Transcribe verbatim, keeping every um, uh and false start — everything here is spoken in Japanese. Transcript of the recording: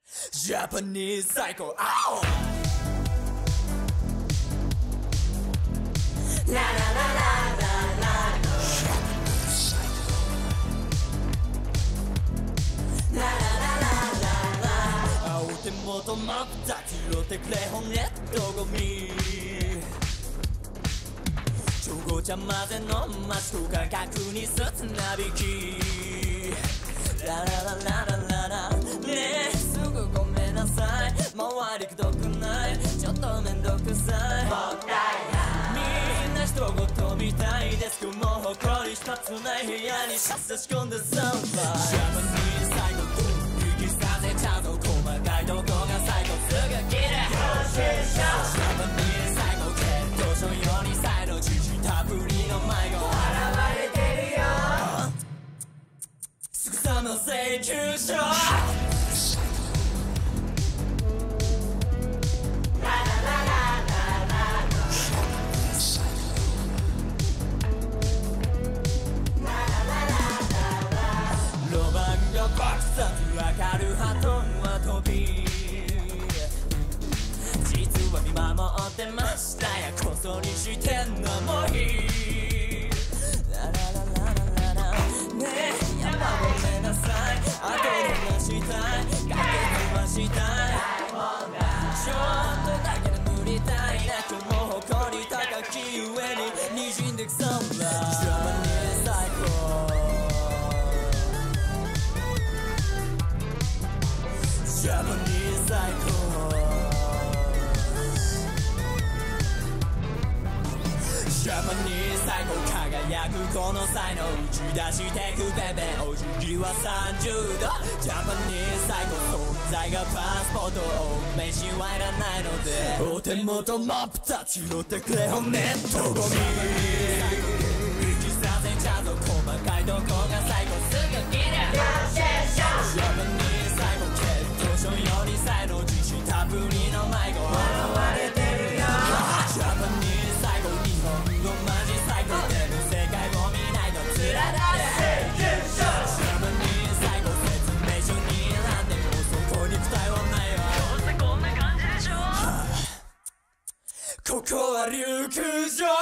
ジャパニーズ最高。あおララララララジャパニーズ最高。ララララララ青手元真っ二つ拾ってくれ本レッドゴミ超ごちゃ混ぜの街とか確にすつなびきラララララララねえすぐごめんなさい周りくどくないちょっとめんどくさいもったいないみんな人ごとみたいですけどもう誇り一つない部屋に差し込んでサンバジャパニーズ最後息させちゃうと細かいとこが最後すぐ切れジャパニーズ最後決闘書より再度知識たっぷりの迷子現れてるよすぐさま請求書爆殺明るハトンは飛び実は見守ってましたやこそにしてんのもういいラララララララねえやっぱごめんなさいあとで話したいかけてましたいちょっとだけで塗りたいな今日も誇り高きゆえに滲んでくそんなジャパニーズ最高ジャパニーズ最高ジャパニーズ最高輝くこの才能打ち出してくべべお辞儀はさんじゅうどジャパニーズ最高存在がパスポートを名刺はいらないのでお手元真っ二つ拾ってくれ本ネットゴミ息させちゃうと細かいとこが最後すぐ切れジャパニーズ最高より再度自信たっぷりの迷子現れてるよジャパニーズ最高日本語マジ最高でも世界を見ないとつらだってジャパニーズ最高説明書に選んでもそこに答えはないわどうせこんな感じでしょ、はあ、ここは竜宮城